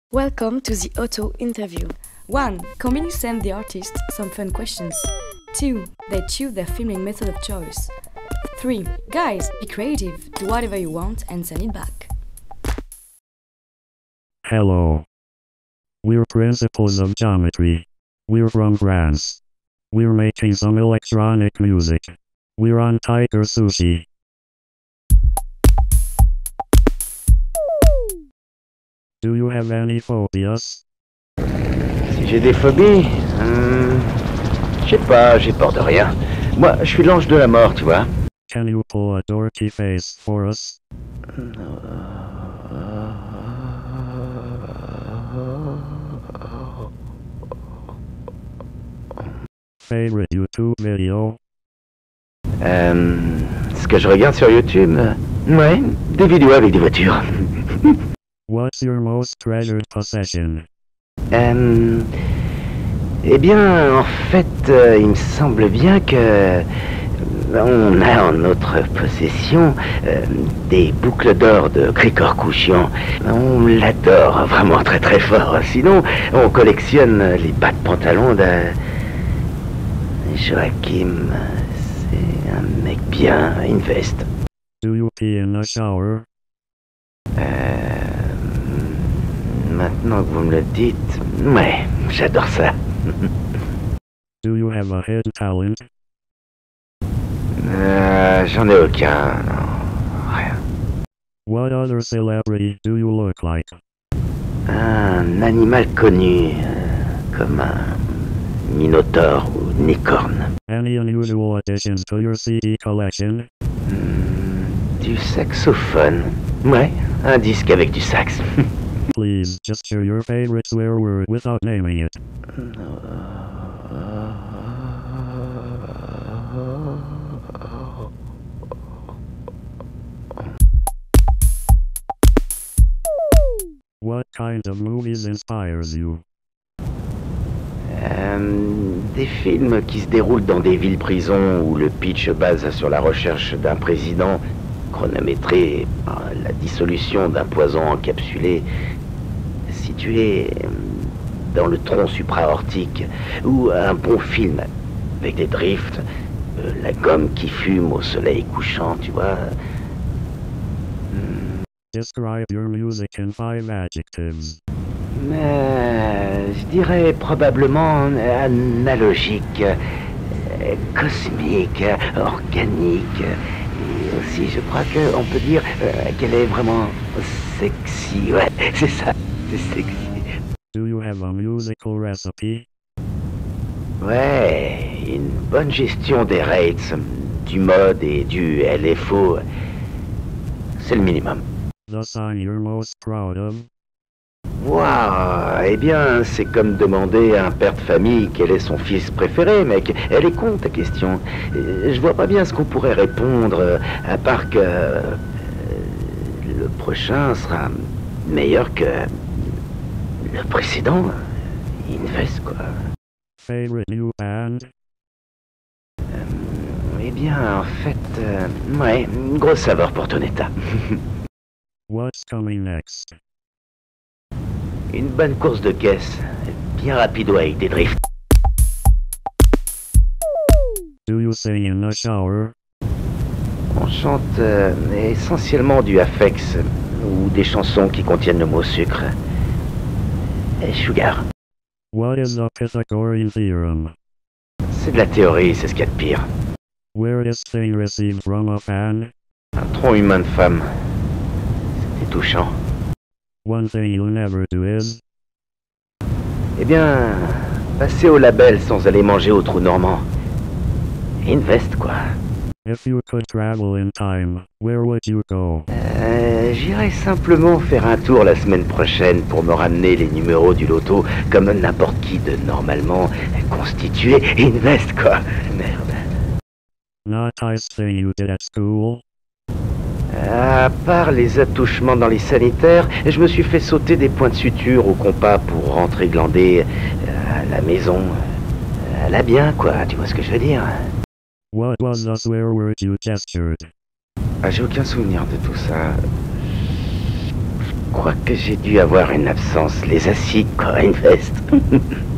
Welcome to the Auto Interview. 1. Commonly send the artist some fun questions. 2. They choose their filming method of choice. 3. Guys, be creative, do whatever you want and send it back. Hello. We're principals of geometry. We're from France. We're making some electronic music. We're on Tiger Sushi. Do you have any phobias? Si j'ai des phobies, je sais pas, j'ai peur de rien. Moi, je suis l'ange de la mort, tu vois. Can you pull a dorky face for us? Favorite YouTube video? Ce que je regarde sur YouTube, ouais, des vidéos avec des voitures. What's your most treasured possession? Eh bien, en fait, il me semble bien que on a en notre possession des boucles d'or de Grigor Kouchian. On l'adore vraiment très très fort. Sinon, on collectionne les bas de pantalon de Joachim. C'est un mec bien, une veste. Do you pee in a shower? Maintenant que vous me le dites, ouais, j'adore ça. Do you have a hidden talent? J'en ai aucun, non, rien. What other celebrity do you look like? Un animal connu, comme un minotaure ou une licorne. Any unusual additions to your CD collection? Du saxophone. Ouais, un disque avec du sax. Please, just share your favorite swear word without naming it. What kind of movies inspires you? Des films qui se déroulent dans des villes-prisons où le pitch se base sur la recherche d'un président chronométré par la dissolution d'un poison encapsulé situé dans le tronc supraortique, ou un bon film avec des drifts, la gomme qui fume au soleil couchant, tu vois. Describe your music in 5 adjectives. Je dirais probablement analogique, cosmique, organique. Et aussi, je crois qu'on peut dire qu'elle est vraiment sexy. Ouais, c'est ça, c'est sexy. Do you have a musical recipe? Ouais, une bonne gestion des rates, du mode et du LFO, c'est le minimum. The song you're most proud of? Waouh, eh bien, c'est comme demander à un père de famille quel est son fils préféré, mec. Elle est con, ta question. Je vois pas bien ce qu'on pourrait répondre, à part que le prochain sera meilleur que le précédent. Invest, quoi. Favorite new band? Eh bien, en fait, ouais, une grosse saveur pour ton état. What's coming next? Une bonne course de caisse, bien rapido avec des drifts. Do you sing in a shower? On chante essentiellement du affect ou des chansons qui contiennent le mot sucre. Et sugar. What is the Pythagorean theorem? C'est de la théorie, c'est ce qu'il y a de pire. Weirdest thing received from a fan? Un tronc humain de femme. C'était touchant. One thing you'll never do is? Eh bien, passer au label sans aller manger au trou normand. Invest, quoi. If you could travel in time, where would you go? J'irai simplement faire un tour la semaine prochaine pour me ramener les numéros du loto comme n'importe qui de normalement constitué. Invest, quoi. Merde. Not nice thing you did at school? À part les attouchements dans les sanitaires, je me suis fait sauter des points de suture au compas pour rentrer glander à la maison. À la bien, quoi, tu vois ce que je veux dire? What was the swear word you gestured? Ah, j'ai aucun souvenir de tout ça. crois que j'ai dû avoir une absence. Les acides, quoi, une veste.